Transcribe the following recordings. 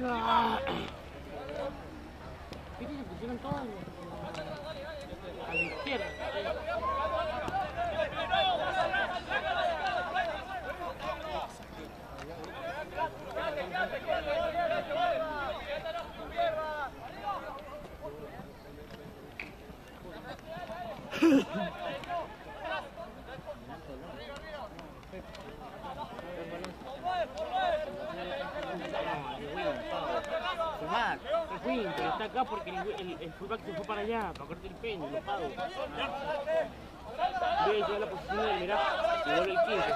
¿Viste? Se pusieron todos a la izquierda. El Queen, pero está acá porque el fullback se fue para allá, para cortar el peño, lo pago. Voy a llevar la posición de él, mirá, y vuelve el 15.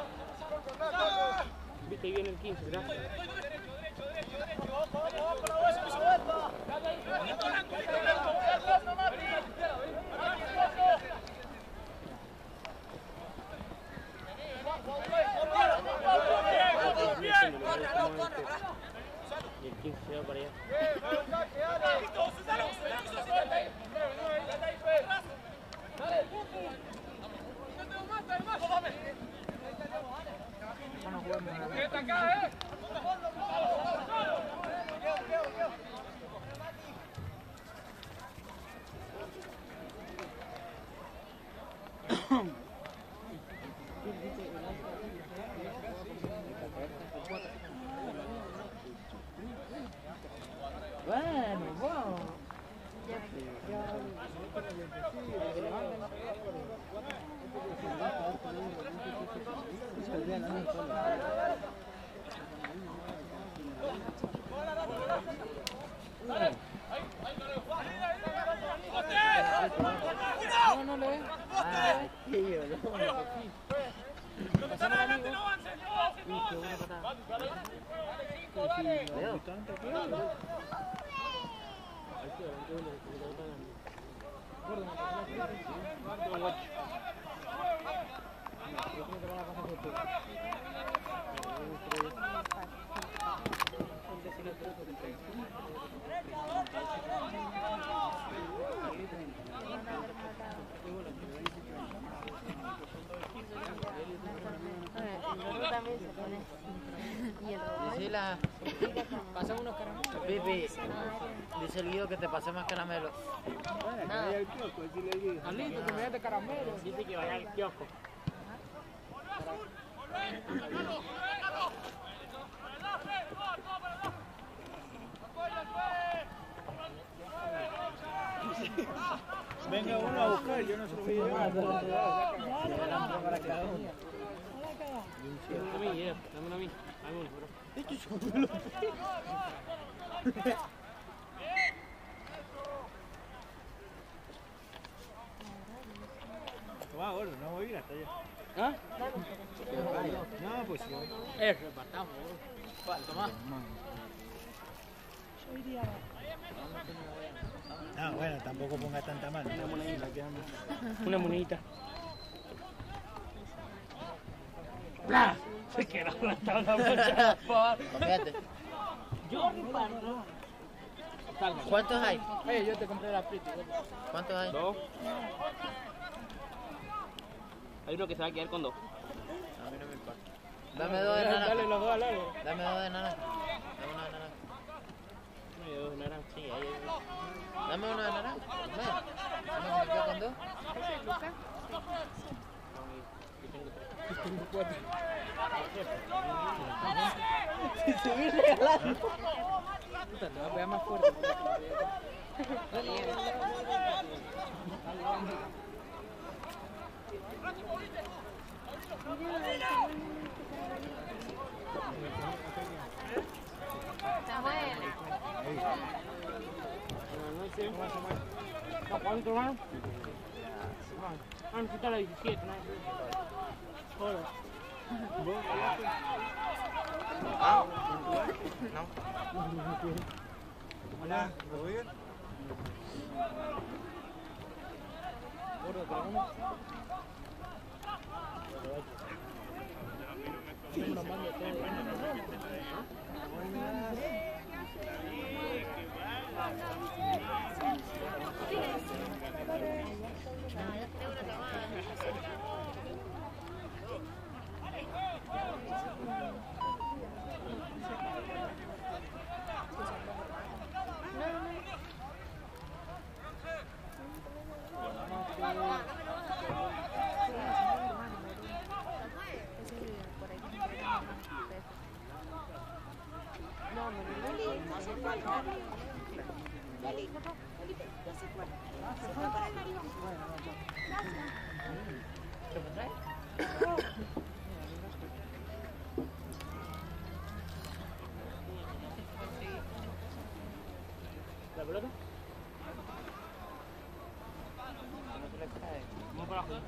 Viste, ahí viene el 15, mirá. Y el 15 se va para allá. Bueno, vamos. No le ve. Tío, no. Pasaron a mí, ¿no? Una patada. Gisela, Pasa unos caramelos. Pipi, dice el Guido que te pase más caramelos. Alito, que me des de caramelo. Dice que vaya al kiosco. Venga uno a buscar, yo no se lo voy a llevar. Para cada uno. Dame a mí, dame a mí. Dame uno, bro. Va, gordo, no voy a ir hasta allá. ¿Ah? No, pues sí. Repartamos, bro. Tomá. Ah, bueno, tampoco pongas tanta mano. Una monedita. Una monedita. ¡Bla! Se quedó plantado la muchacha. Fíjate. Yo reparto. ¿Cuántos hay? Yo te compré la frita. ¿Cuántos hay? Dos. Hay uno que se va a quedar con dos. A mí no me importa. Dame dos de naranja. Dale los dos al árbol. Dame dos de naranja. Dame uno de naranja. Dame dos de naranja. Sí, ahí. Dame uno de naranja. ¿No me quedo con dos? Yo tengo cuatro. Si te voy regalando. Puta, te va a pegar más fuerte. Está bueno. Buenas noches. ¿Cuánto más? Ah, necesita la 17, ¿no? Hola. ¿Vos? ¿Ah? No. Hola, ¿todo bien? Gordo, ¿para uno? Una mano de ¿La pelota? Vamos para abajo.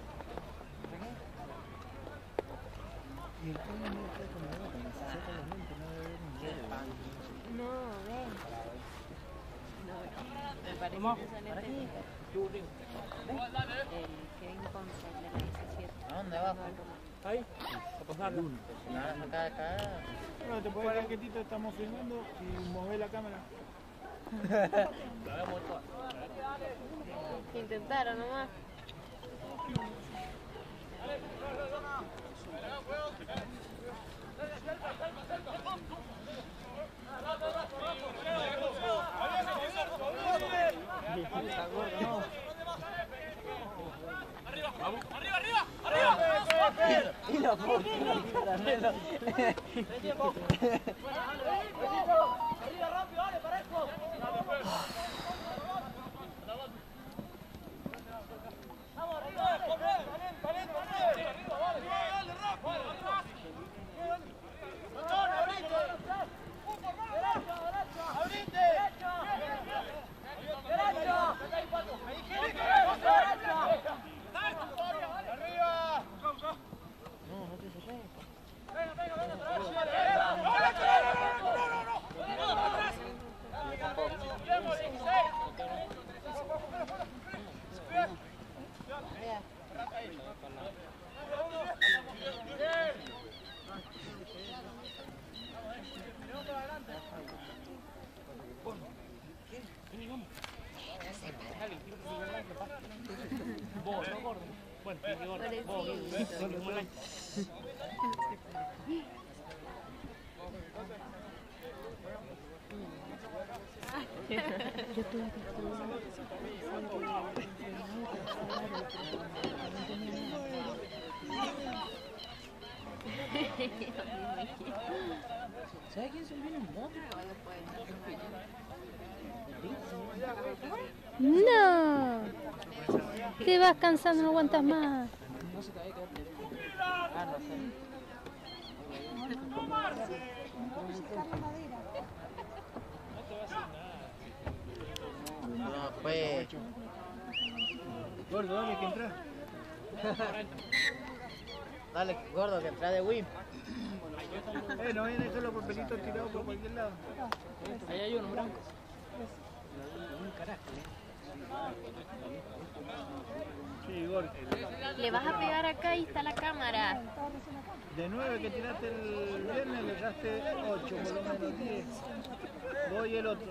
Y el puño no está con la boca, se saca los lentes, no debe ver ni nada. No, ven. No, me parece ¿Cómo? que son este. El Kevin Ponce, el de la 17. ¿A dónde abajo? Ahí, a pasarlo. Acá. No, te puedes quedar quietito, estamos filmando y mover la cámara. La vemos toda. Intentaron nomás. Vos, no gordo. Bueno, qué gordo. Vos, ¿Sabes quién se viene en moto? No, te vas cansando, no aguantas más. Ah, no sé. No, fue. Gordo, dale que entra. Dale, gordo, que entra de Wim. No vayan a dejar los papelitos tirados por cualquier lado. ahí hay uno blanco. Sí, gordo. Le vas a pegar acá y está la cámara. De 9 que tiraste el viernes, le dejaste 8, por lo menos 10. Vos y el otro.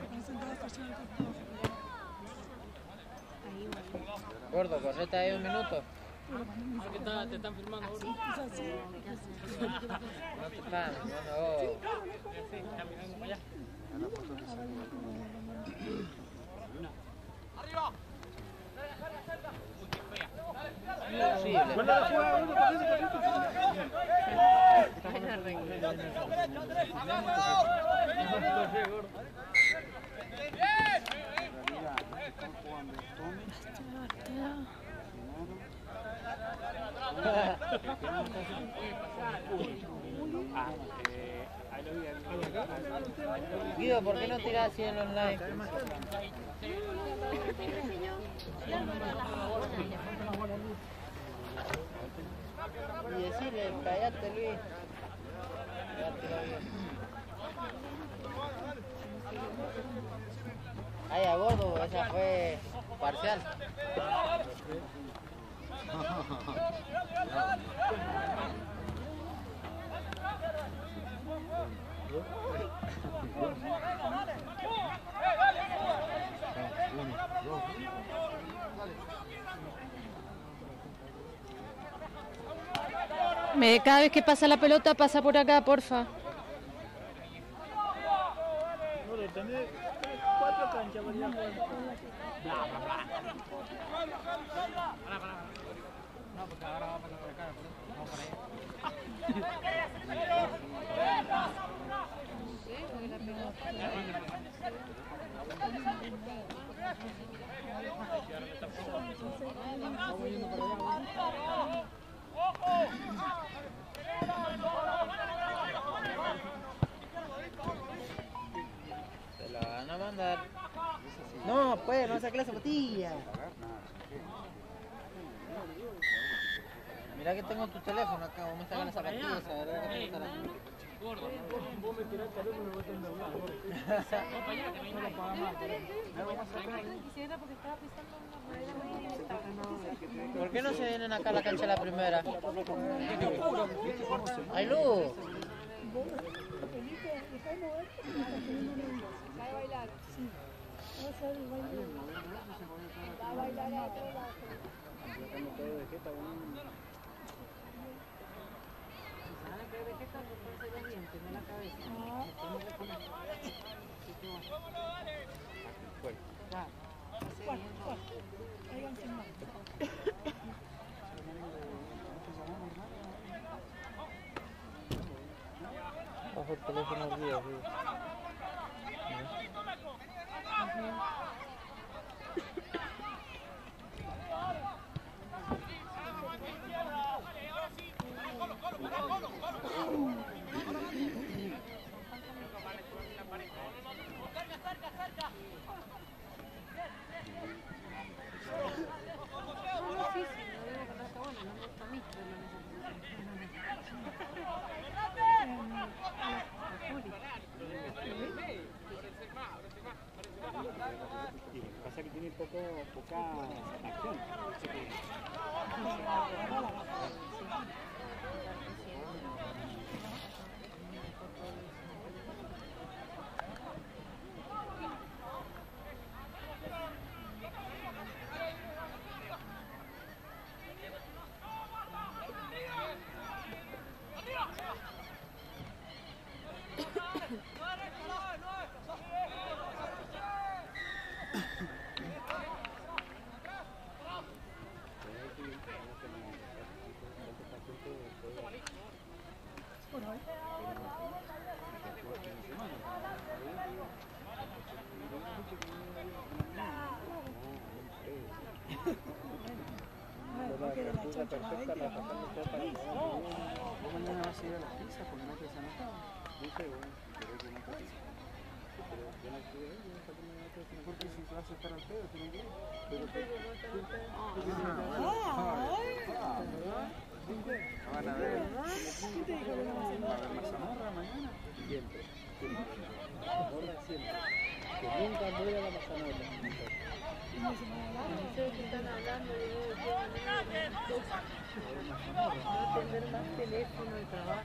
Gordo, correte ahí un minuto. ¿Qué te están filmando ahora? No te pames, no. Sí, caminando para allá. Sí, Guarda la jugada, gordo, Guido, ¿por qué no tirás así en online? Y decirle, callate Luis. Ya tiró bien. Ay, a gordo, esa fue parcial. Cada vez que pasa la pelota, pasa por acá, porfa. Gordo, tenés 4 canchas para ir a jugar. Pará. No, porque ahora va a pasar por acá. Vamos para allá. Sí, porque la pelota. Te la van a mandar. No, pues, no saque la zapatilla. Mira que tengo tu teléfono acá, vos me sacas las zapatillas, a ver qué te estará. Gordo. Vos me tirás el teléfono y vos tenés que hablar. Vos para allá, que no hay nadie. Quisiera porque estaba pisando una madera. ¿Por qué no se vienen acá a la cancha la primera? ¡Hay luz! Bajo el teléfono al día, sí. Pasa que tiene poca acción. Perfecta, la sacando todo para el ¿Vos mañana vas a ir a las pizzas porque no te has anotado? Dice, bueno, pero que no te dice. Pero yo no quiero ir, yo no sé cómo me voy a decir. Porque si te vas a estar al pedo, tú no quieres. Pero que... Van a ver. Va a haber mazamorra mañana. Siempre. Mazamorra siempre. Que nunca voy a la mazamorra. Ustedes están hablando de no tener más teléfono de trabajo.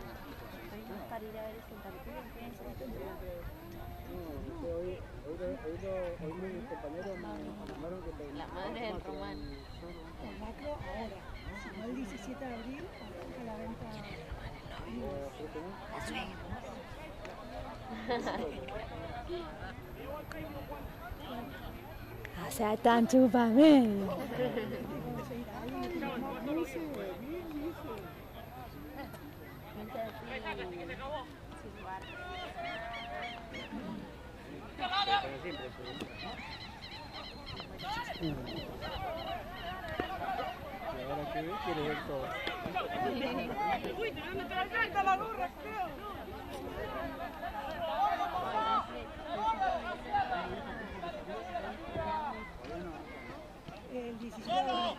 Para ir a ver el Santa Cruz, Hoy mis compañeros me informaron que La madre del Román. El macro ahora, no el 17 de abril, arranca la venta. O sea, tan chupa medio. Y ahora que ve, quiere ver todo. El 17 de abril.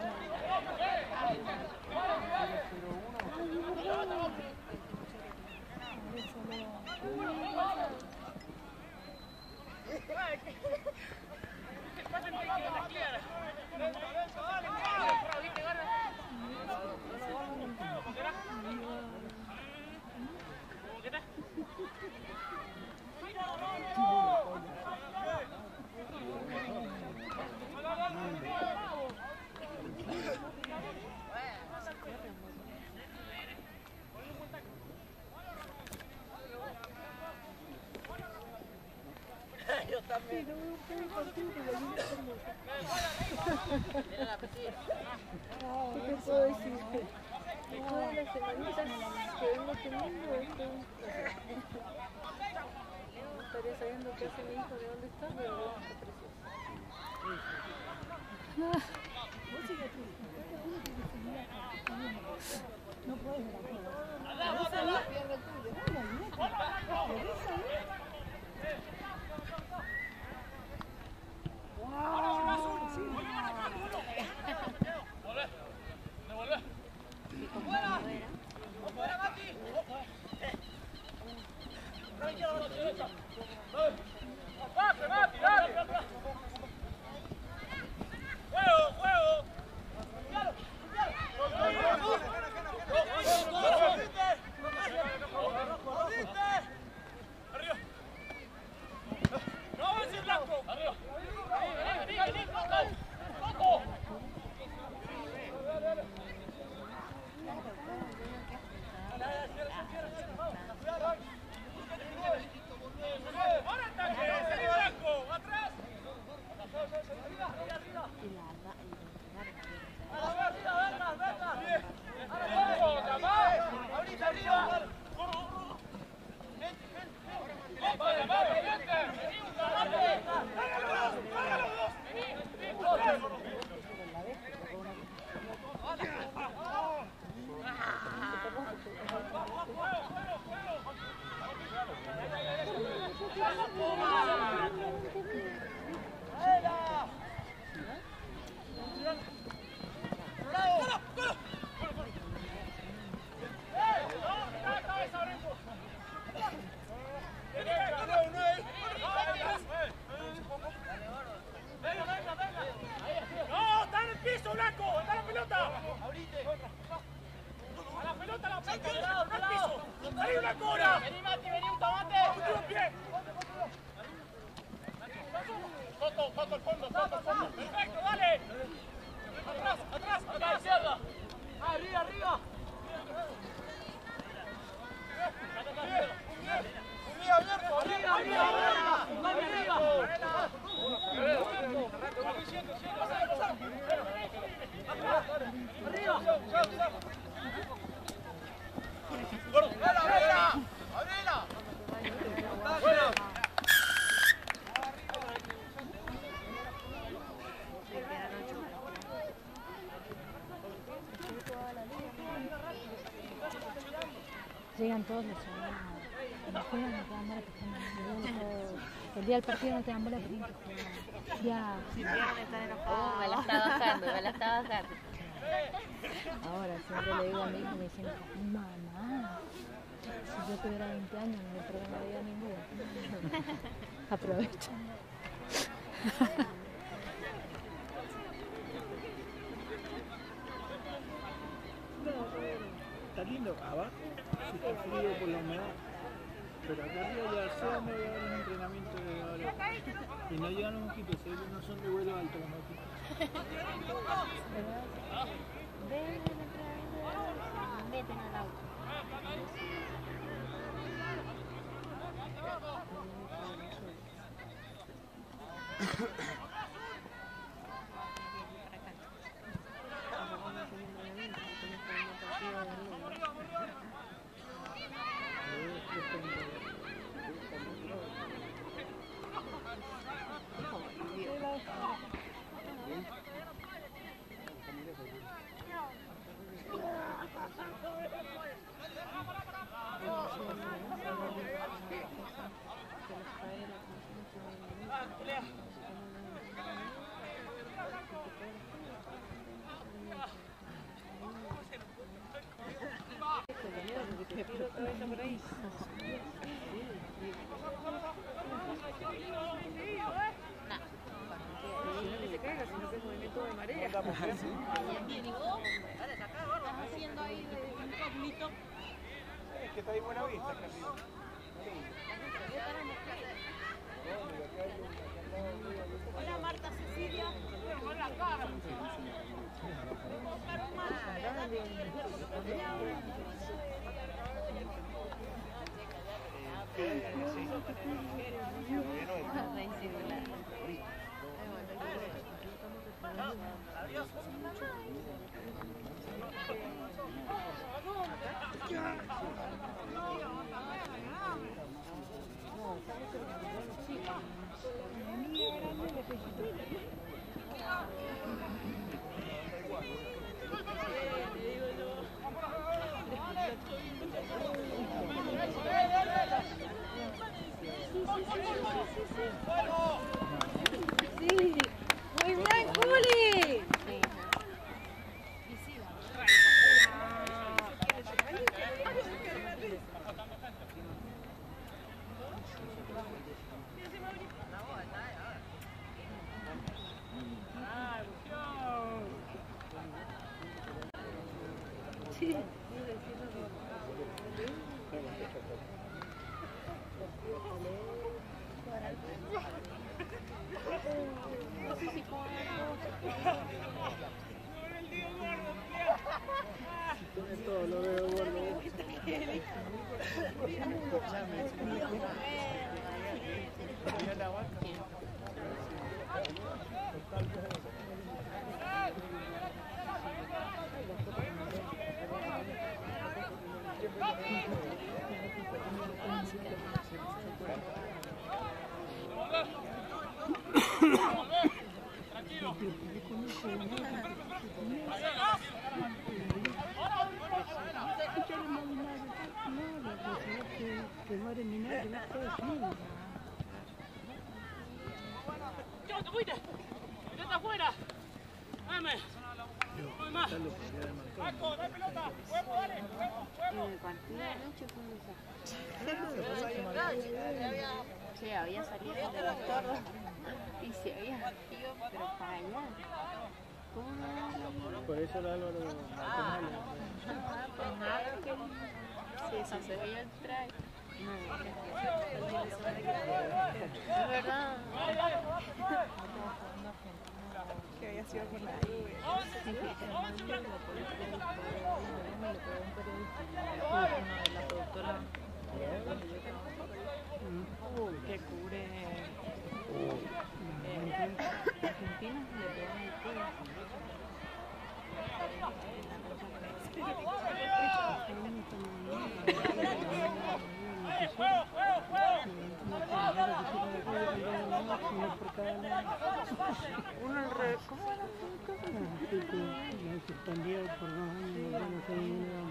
¿Qué te puedo decir? Todas las semanitas que vengo teniendo estoy... No estaría sabiendo qué hace mi hijo, de dónde está, pero veo que está precioso. No puedes ver a Llegan todos los jugadores. Cuando juegan no te dan bola porque el día del partido no te dan bola porque tienen que jugar. Ya. Me la está bajando, me la está bajando. Ahora siempre le digo a mi hijo, me dicen, mamá, si yo tuviera 20 años no me perdí la vida ninguna. Aprovecho. Está lindo, abajo, si está frío por la humedad, pero acá arriba ya sea media hora de entrenamiento de ahora. Y no llegan los mosquitos, si ellos no son de vuelo alto los mosquitos. Ven el entrenador, se meten al auto. Es que está ahí buena vista, casi. Hola Marta Cecilia. Hola Carmen. Sí, muy bien, Juli. Todo lo veo gordo. ¡Chau, te fuiste! ¡Está afuera! ¡Dame! ¡No más! ¡Marco, dale pelota! ¡Huevo, dale! ¡Huevo! En el partido de anoche fue esa. Sí, había salido de los torres y se había ido, pero para allá. ¿Cómo no? Por eso el Álvaro Pues nada, que sí, se veía el traje. No, es verdad. Que había sido por la que cubre Argentina le pegan el culo. uno al revés. ¿Cómo era? Suspendido por 2 años, no sé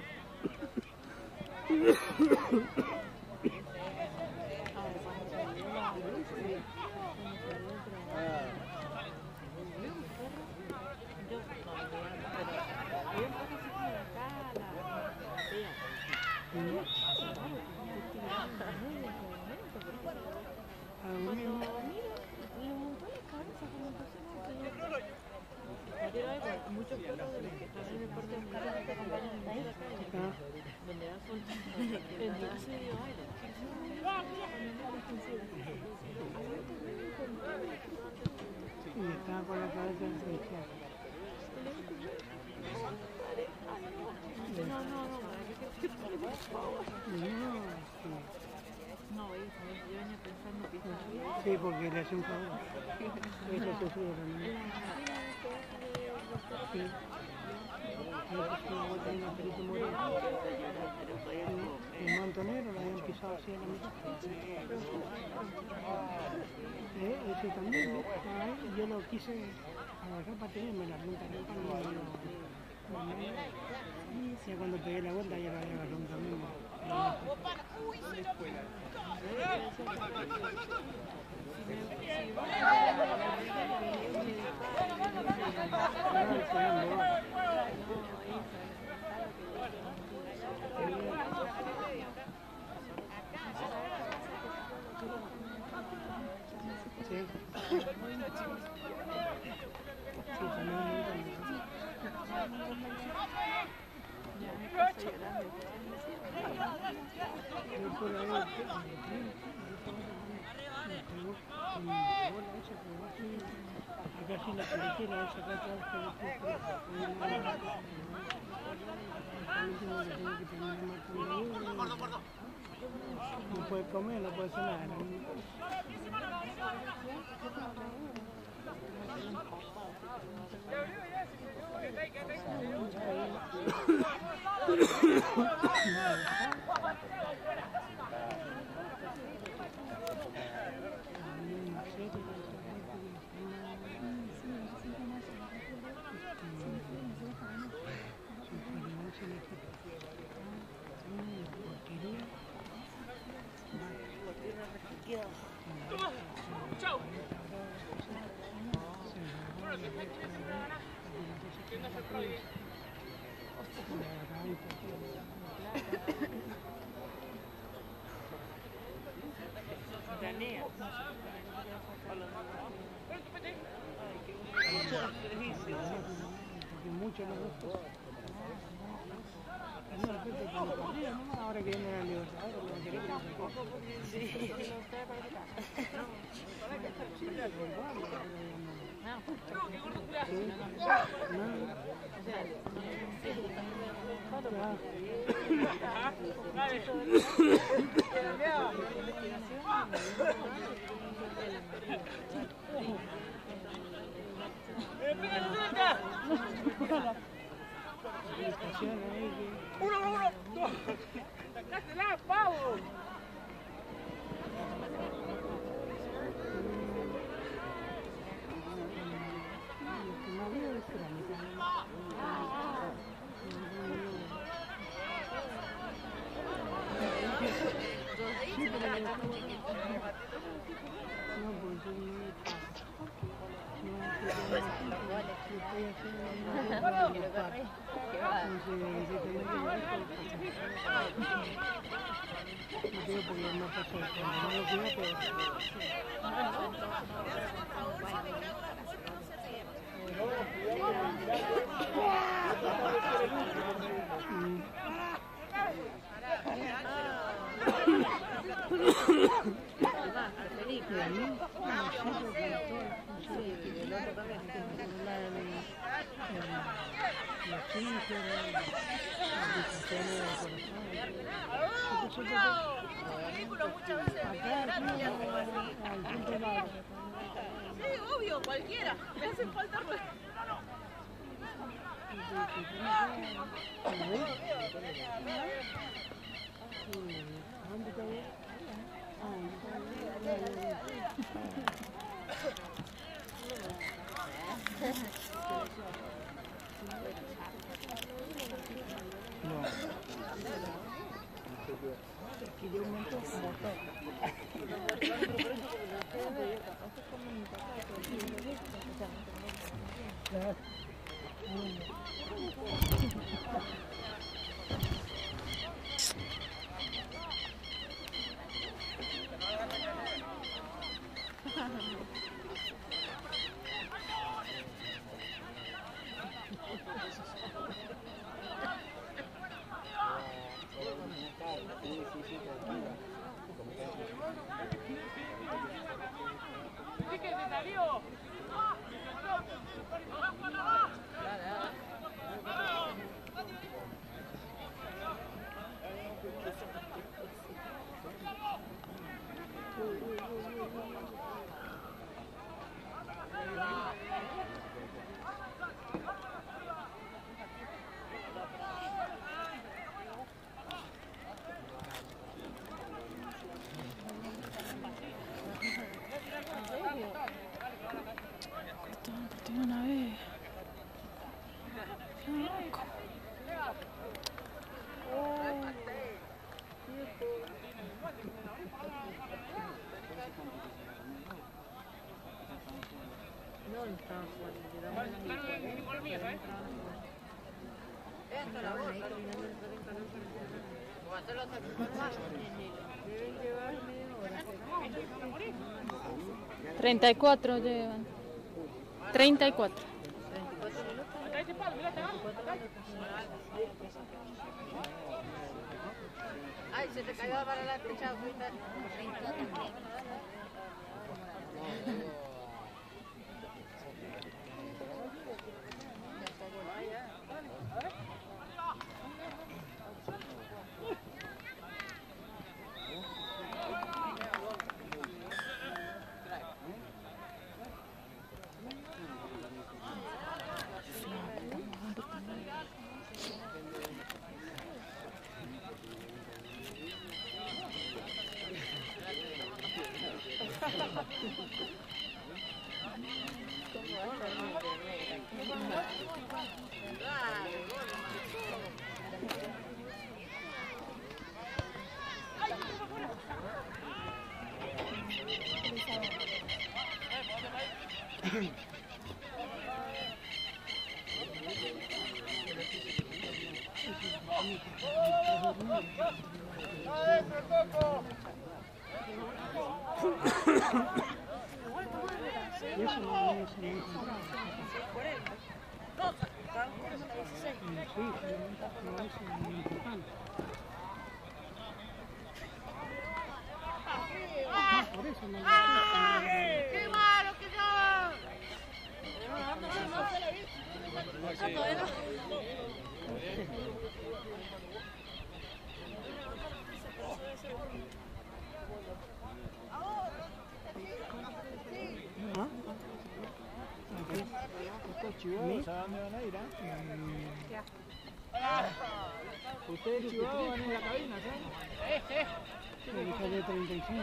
Muchos perros de los que están en el deporte de buscar a acompañan en la calle, donde da sol. No, hija, yo venía pensando que Sí, porque le hace un favor. Eso se sube también. Sí. Una perito moreno. Un montonero lo habían pisado así a la mitad. Ese también, ¿no? Ay, yo lo quise agarrar para tenerme la punta del pan y cuando pegué la vuelta ya lo había agarrado un camino. Casi la película esa que no puede comer, no puede cenar. Chau. Danea. Mucho los dos. Ahora que viene la Libertadores, lo que queremos ¡Uno! ¡Sacásela, pavo! Sí, obvio, cualquiera. Me hacen falta ruedas. ¿Qué se salió? Tiene una vez. No, no estaba Deben llevar media hora. 34 llevan. 34. Ay, se te cayó para la derecha, ¡Qué malo que son! ¿Estos a dónde van a ir? Ustedes chivados van en la cabina, ¿sabes? Hija de 35.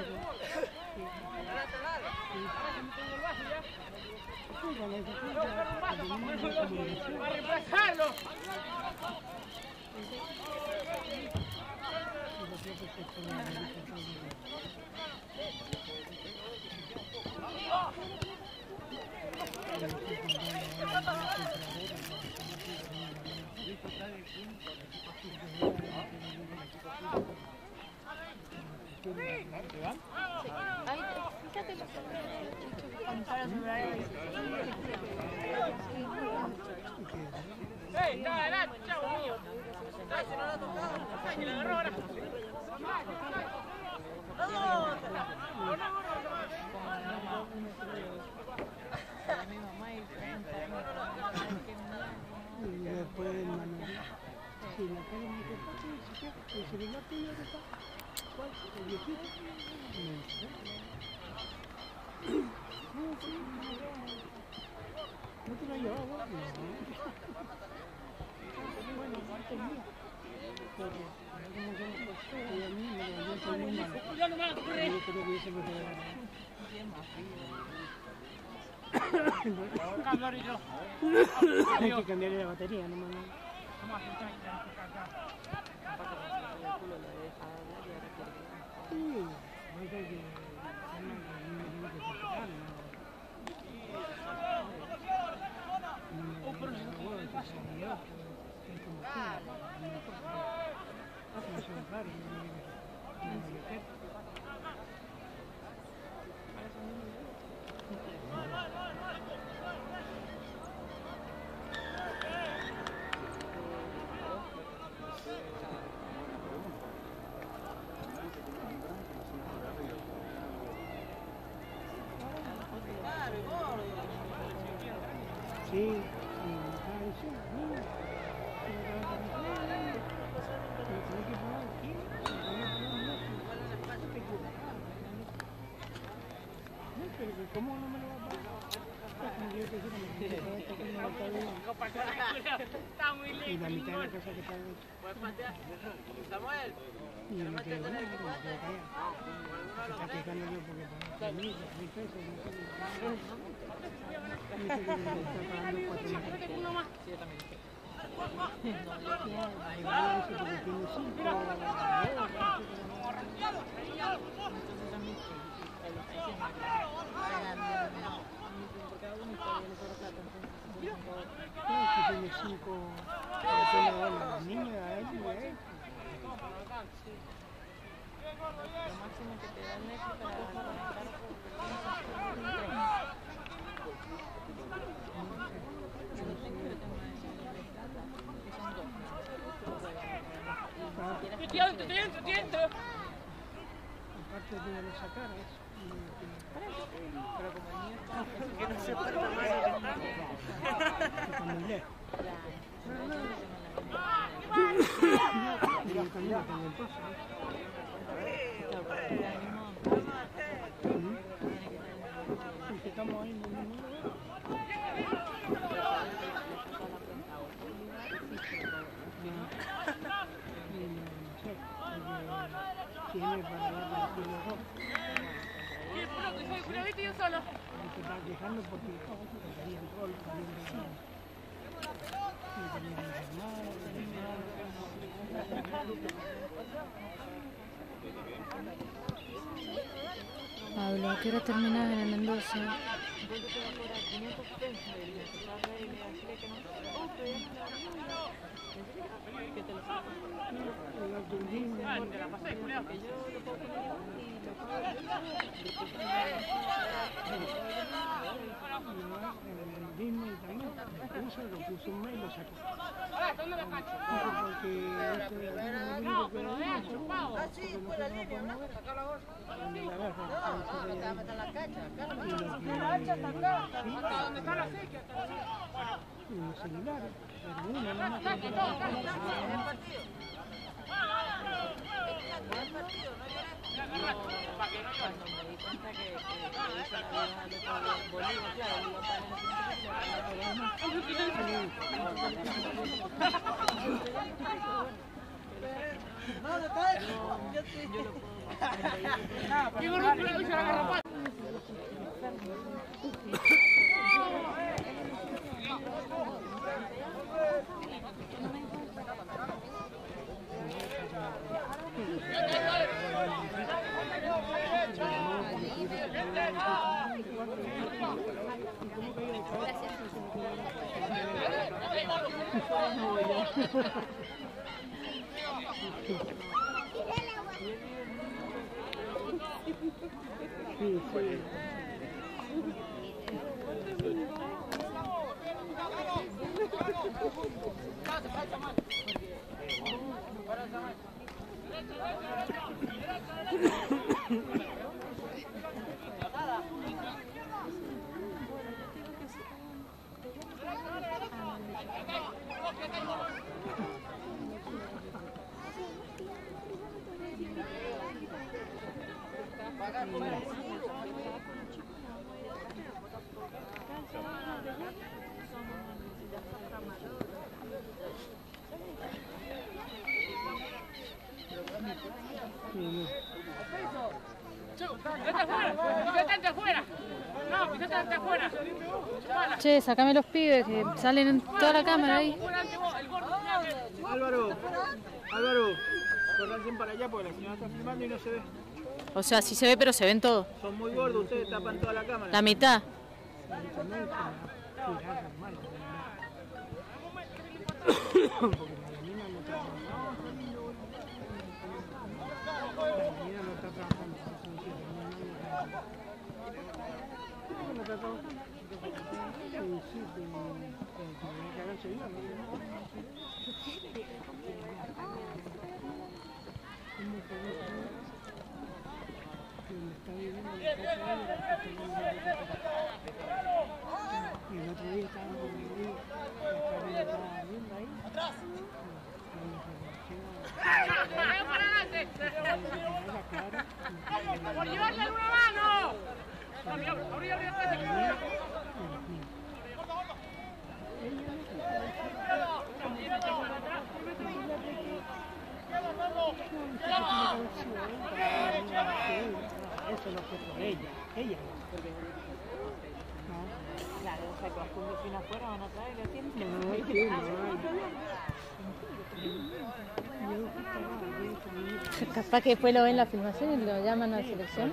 ¡A reemplazarlo! Ay, fíjate. Para su horario. ¡Ey, está adelante, chavo mío! ¡Ay, se no la ha tocado! ¡Ay, que la agarró ahora! Y después el Manuel. Si la cara me dice, el celular tuyo está. ¿Cuál? ¿El viejito? ¿No te lo has llevado? No. Bueno, antes mío. Porque como yo no puedo, y a mí me lo dio muy mal. ¡Ya no más, corre! Yo creo que eso me quedó. Hay que cambiarle la batería, no más. Sí, no sé que Sí, y estaba diciendo, mira, pero tenés que pagar aquí, tenés que pagar un mes, no te equivocás. No, pero que ¿cómo no me lo va a pagar? Como yo te dije, me tiene que pagar esta que me va a pagar. Está muy lindo. Y la mitad de la casa que paga. ¿Puedes patear? Samuel. Y yo me quedé con él, porque me quedo callado. Se está quejando yo porque paga 1.000 pesos, no sé qué. Dice que me está pagando 4.000. Uno más. Ahí va eso porque tiene 5. Que tiene 5 los niños a él y a él. Lo máximo que te da el mes para Estoy dentro. Aparte de lo sacar eso. pero como el mío está Que no se puede tomar lo que está. Está muy lejos. Y yo también tengo el paso. Porque estamos ahí en el mismo lugar. Tiene para dar la piel roja. Pero viste yo solo. Y se está quejando porque había el gol, había el vecino. Y tenía mis hermanos, Pablo, ¿a qué hora terminás en el Mendoza? Te la pasé, Julián. el Disney también, lo puso un mail y lo sacó. ¿Dónde me cancho? Porque No, pero de ancho, pavo. Ah, sí, fue la línea, ¿no? Acá la bolsa. No, te va a meter en la cancha. Acá no me Hasta donde está la sequía. y los celulares, pero uno no más. es el partido. Es el partido, no llores. Para que no llore. Cuando me di cuenta que hizo la vida de Bolívar, claro, iba a No, no está eso. Yo sí. ¿Qué gorro le hizo la garrapata? Sí, sí. Pisate afuera. No, pisate ante afuera. Che, sacame los pibes que salen en toda la cámara ahí. Álvaro, corran para allá porque la señora está filmando y no se ve. O sea, sí se ve, pero se ven todos. Son muy gordos, ustedes tapan toda la cámara. La mitad. Y el otro día estábamos ahí, la Karen estaba viendo ahí. ¡Por llevarle una mano! Eso lo fue por ella. Claro, o sea, con un vecino afuera van a traer la tienda. Capaz que después lo ven en la filmación y lo llaman a la selección.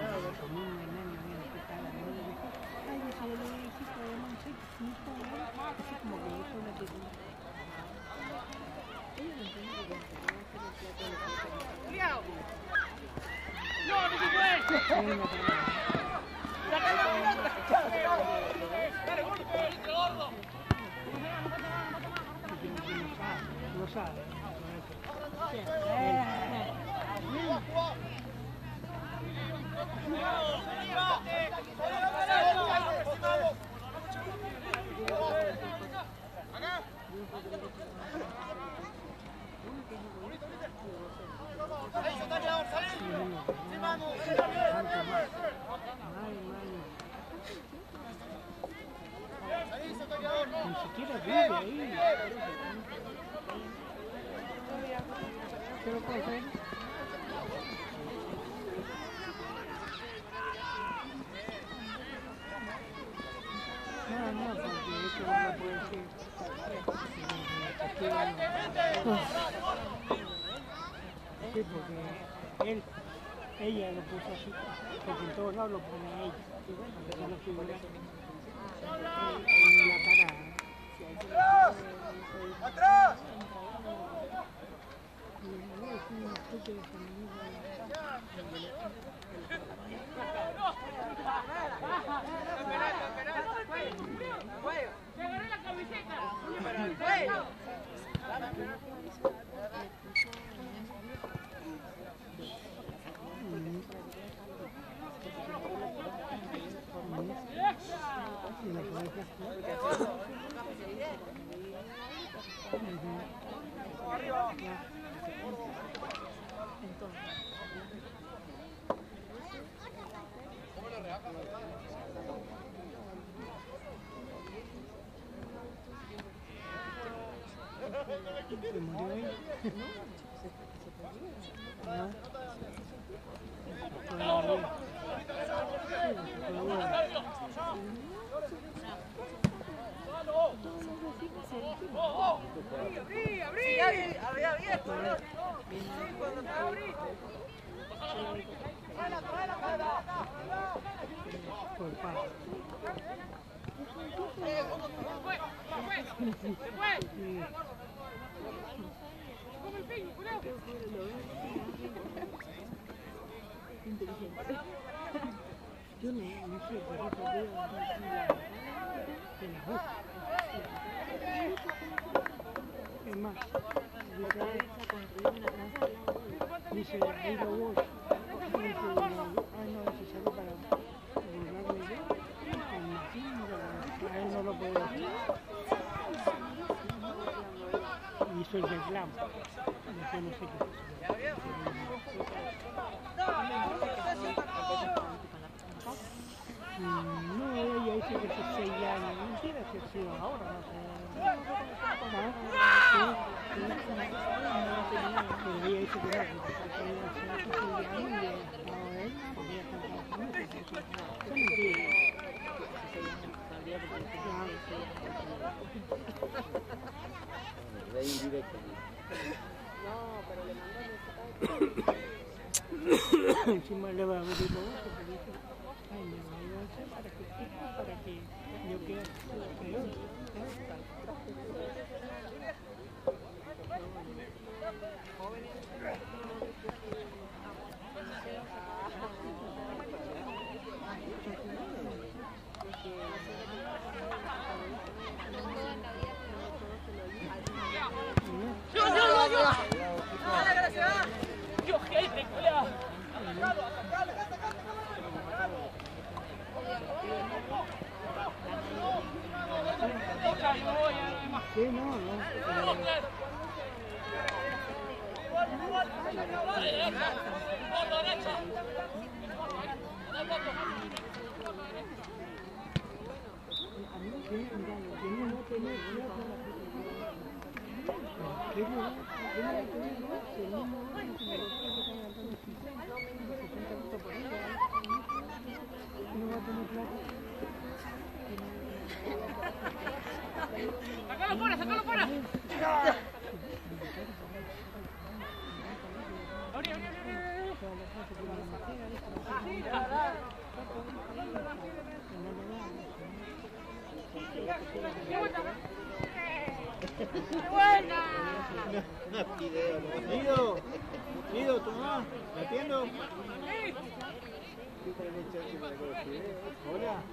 ¡No, no se puede! No sabe. Ni siquiera vive ahí. ¿Qué lo puedo hacer? No, porque eso no lo puede decir. Sí, porque ella lo puso así, porque en todos lados lo pone a ella. Y bueno, eso lo figura en la cara. ¡Atrás! ¡Se agarró la camiseta! ¿Se murió ahí? ¿No? Había abierto, ¿no? Sí, cuando te abrí. Por paz. Yo no sé, por eso veo de la boca. Es más, dice, ahí lo voy. Dice, no, se salió para burlarme yo. Con Martín, a él no lo puedo decir. Y hizo el reclamo. Después no sé qué pasó. No, ella dice que hace 6 años. Mentira, que ha sido ahora, no sé. Pero ella dice que no, que hace 6 años y a él, porque ella está trabajando. Eso es mentira. De ahí indirecto. Encima le va a abrir todo esto, porque dice, ay, me va a hacer para que yo quede peor. ¡Qué ojete, culiao! Sí, no. ¡Sácalo fuera, sácalo fuera! Guido, Tomás, ¿me atiendo? Hola.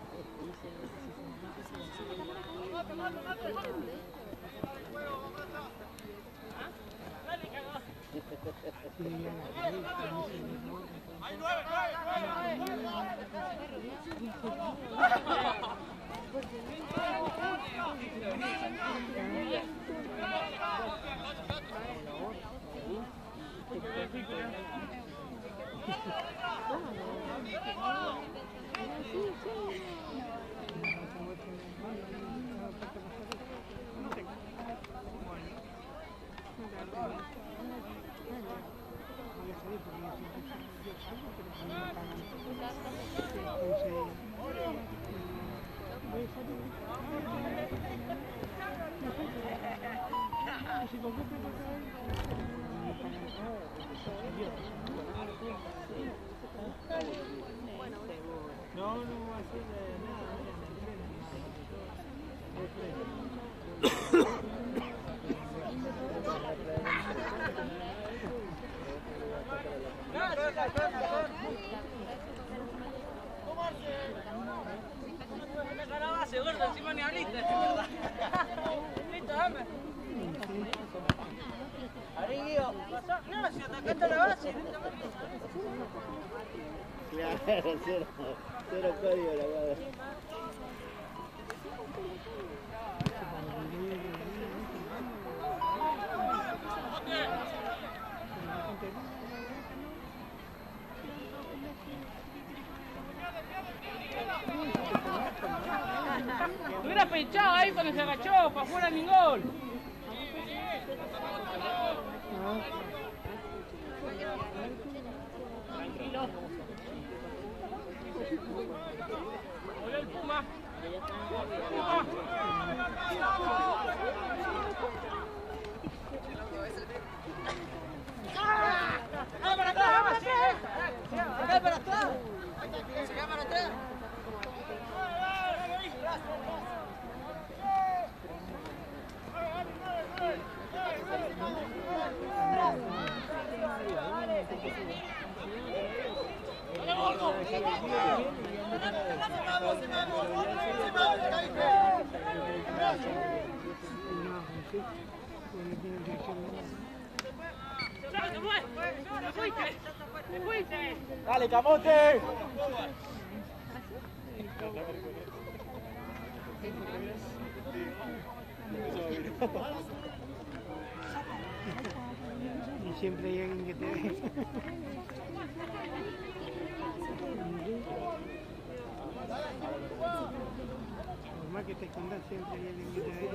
Encima ni abriste, ¿verdad? Listo, dame. Ahí, Guido. No, si atacaste la base. Claro, cero código la guarda. Te hubiera pinchado ahí cuando se agachó, para afuera ni gol. Tranquilo. Volvió el Puma. ¡Dale para atrás, vamos! ¡Dale para atrás! ¡Se queda para atrás! ¡Dale, Camote! Y siempre hay alguien que te ve. Por más que te escondas, siempre hay alguien que te ve.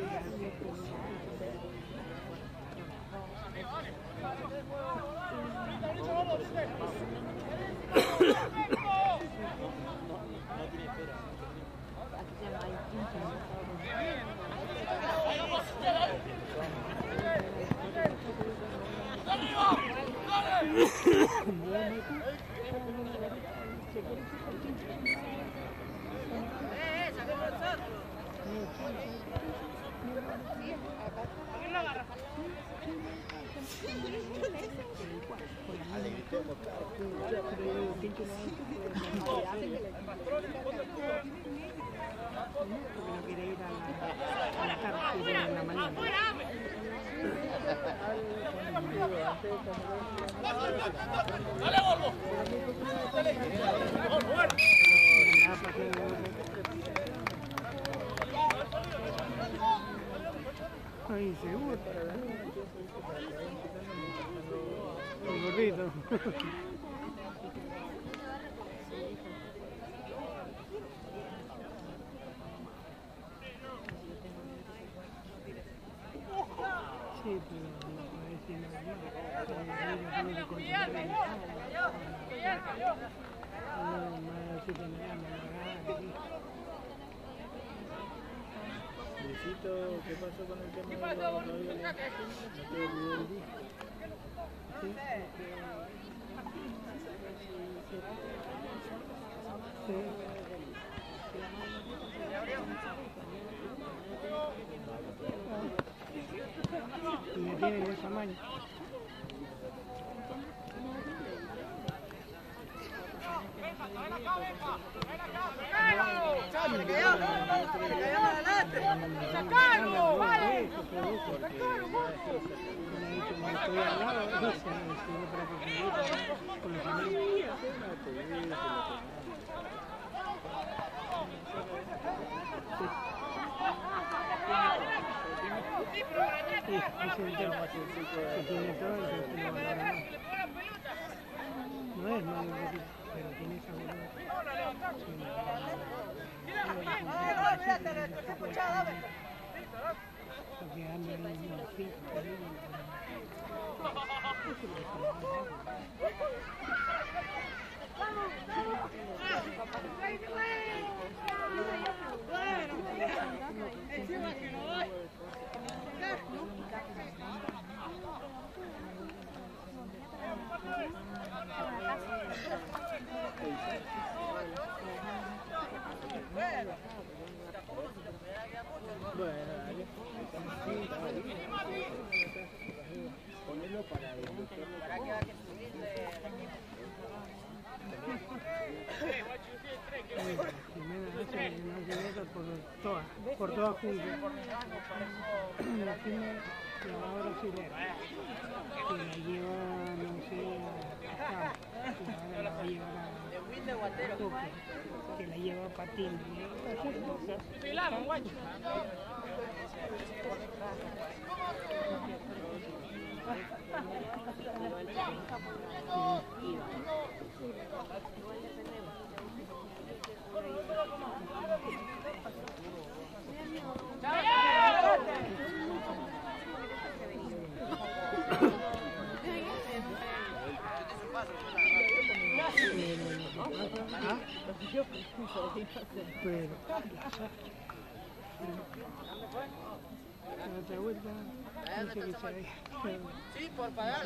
¡Dale, Borbo! todo. Sí, pero no puede decir nada más. Luisito, ¿qué pasó con el tema de los aviones? No te olvidé el día. Sí. Sí. Y me tienen el tamaño. ¡Sacalo! ¡Vale! No es malo, pero tiene esa volumen. Porque anda en el fin. Ponelo para el doctor. Por todas juntas. La primera lavadora auxiliar, que la lleva, no sé, acá, que ahora la va a llevar a Toque, que la lleva a Patín. Pero otra vuelta dice que se había. Sí, por pagar.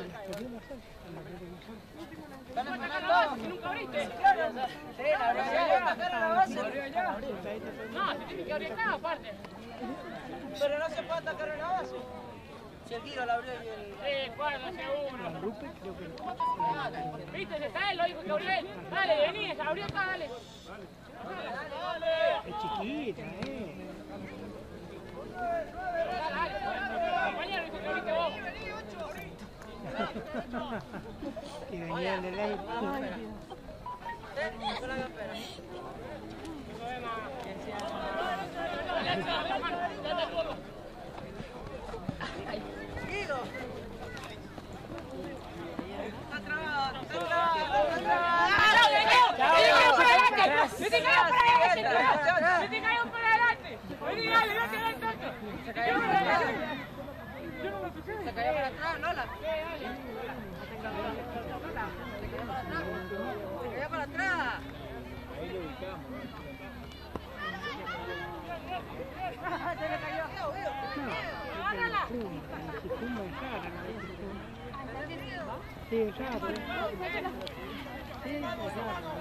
¡Están esperando! ¡Nunca abriste! Sí, la base. No, se tiene que abrir acá, aparte. Pero no se puede atacar en la base. Si el giro la abrió y el... Sí, cuarto, segundo. Lupe creo que no. ¿Viste? Se está él, lo dijo que abrió él. Dale, vení, abrió acá, dale. Es chiquita, Dale, compañero, dijo que abriste vos. Que venía en el aire. ¡Guido! Está trabado, está trabado. ¡Vete cayó para adelante! ¡Vete cayó para adelante! ¡Vení, dale, no te da el toque! Se cayó para atrás. Se cayó para atrás, Lola. Se cayó para atrás. Ahí lo ubicamos. Se le cayó. ¡Agárrala! Si fuma es cara, ¿no? Sí, es raro. Sí, es raro.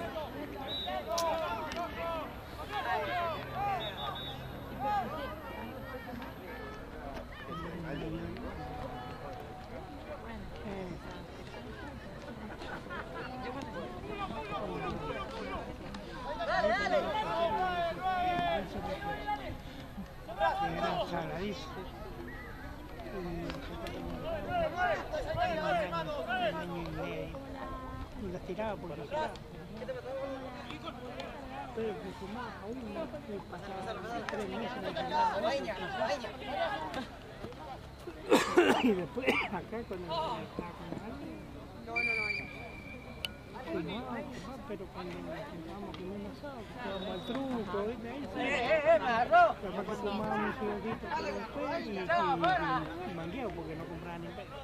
Dale, dale. Era saladísimo. Y las tiraba por la ciudad. Pero que fumaba aún no pasaba 3 meses en el canal. Y después acá cuando estaba con la pero cuando nos juntábamos con un asado, jugábamos al truco, ¿viste? Ahí sí. Me agarró. Capaz que tomábamos un cigarrito por después y mangueo porque no compraban ni pedo.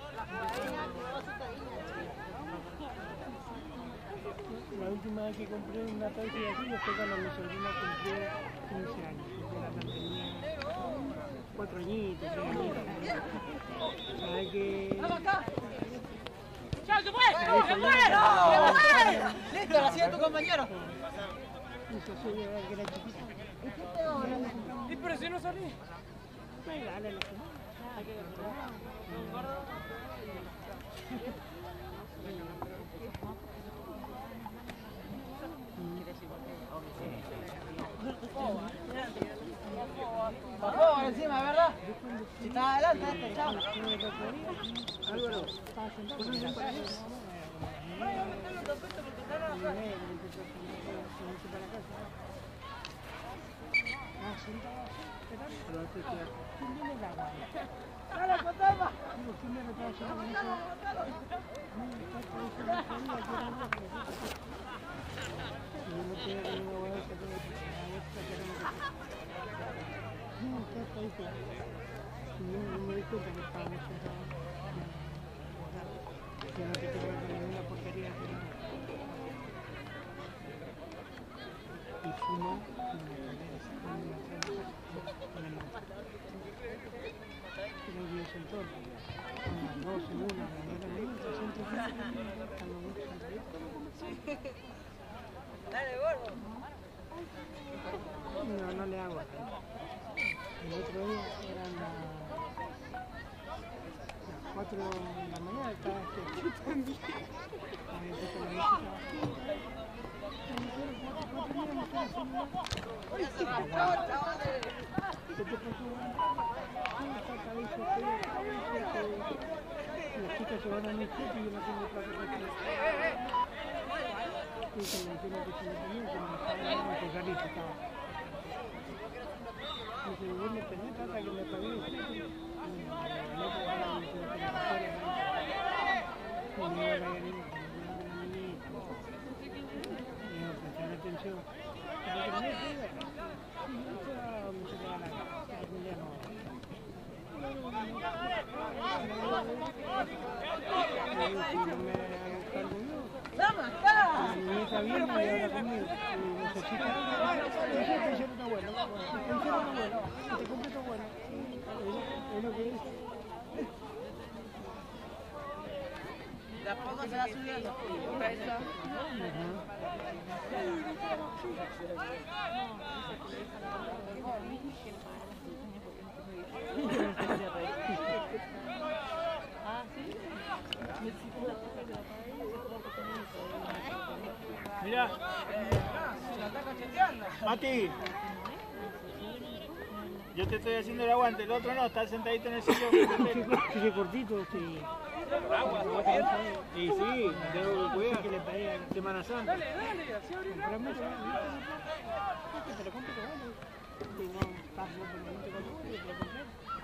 La última vez que compré una taxi así fue cuando mi sobrina cumplió 15 años, porque la tenía 4 añitos, 3 añitos. ¿Sabes qué? ¡Chao, se fue! ¡Se fue! Listo, la hacía tu compañero. Eso sí, que era chiquita. ¿Y pero si no salí? Dale, lo que no. Por favor, encima, ¿verdad? Si está adelante, chao. Álvaro, ponle un paraíso. ¡Dale, contama! Que no te quedas con ninguna porquería. Y fumo creo que es el todo. A las 12, 1, a la Dale, gordo. no le hago. El otro día eran las 4 de la mañana, estaba también. Había puesto la ¿Qué te pasó? Las chicas se van a mi sitio y yo no tengo plata para que... Y se me dijeron que se me tenía, que me estaba que Garito estaba. Dice, vos me tenés plata que me pagué el sitio. Y no pagaba ni se me tenía que hacer. Y no me iba a ir no, prestar atención. Pero que no me pide. Y eso me se queda la casa. Algún día no. La nieta viene y habla conmigo. Necesita algo. Ese pensión está bueno. El pensión está bueno. Que te compre está bueno. Es lo que es. De a poco se va subiendo. Mira. Mati. Yo te estoy haciendo el aguante, el otro no, está sentadito en el sillón. Qué cortito, sí. Y sí, tengo que cuidar que le pegue Semana Santa. Dale, así abrimos. Compramos te lo compro todo. Digo, estás no te lo compré.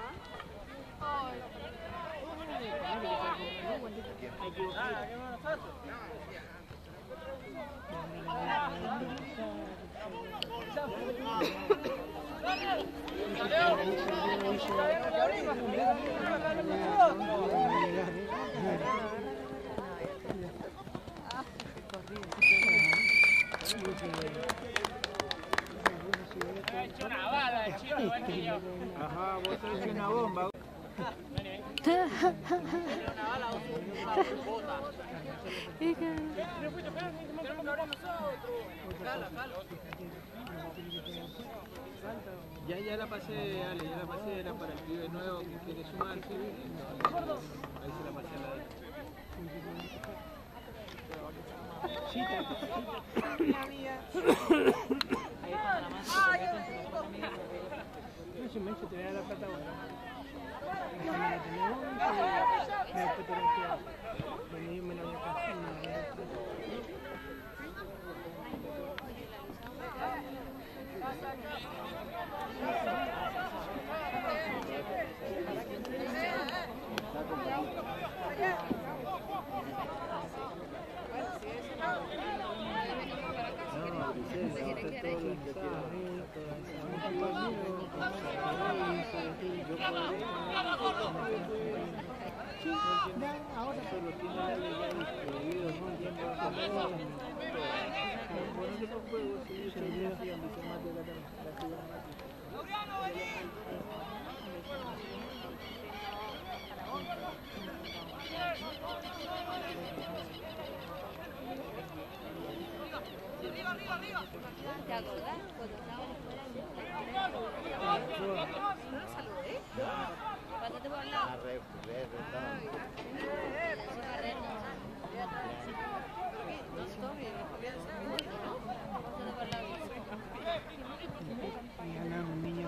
Ha hecho una bala de chivo, igual que yo. Ajá, vos te has hecho una bomba. Ya la pasé, Ale, ya la pasé, era para el pibe nuevo que quiere sumarse. Ahí se la pasé a la de. Sí, no se me te da la plata buena. Bueno, yo me la voy a pasar. ¿Te acordás cuando estábamos fuera? No lo saludé. ¿Cuándo te voy a hablar? Un niño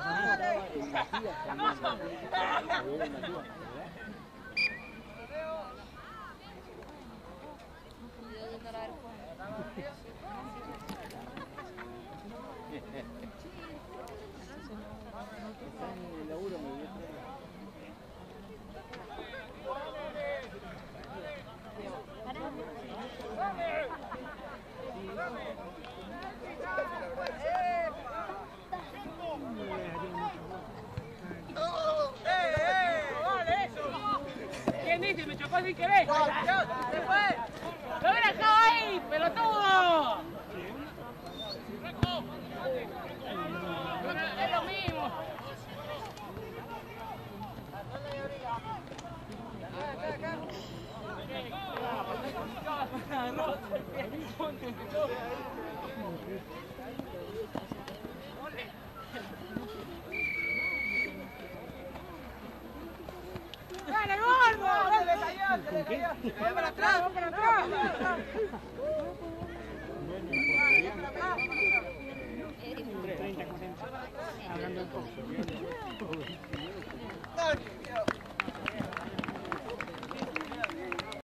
¿Quién dice? Me chocó sin querer. ¡Lo ven acá ahí, pelotudo! Es lo mismo. ¡Dale, gordo! ¡Dale, callate! ¡Para atrás! ¡Para atrás! hablando un poco.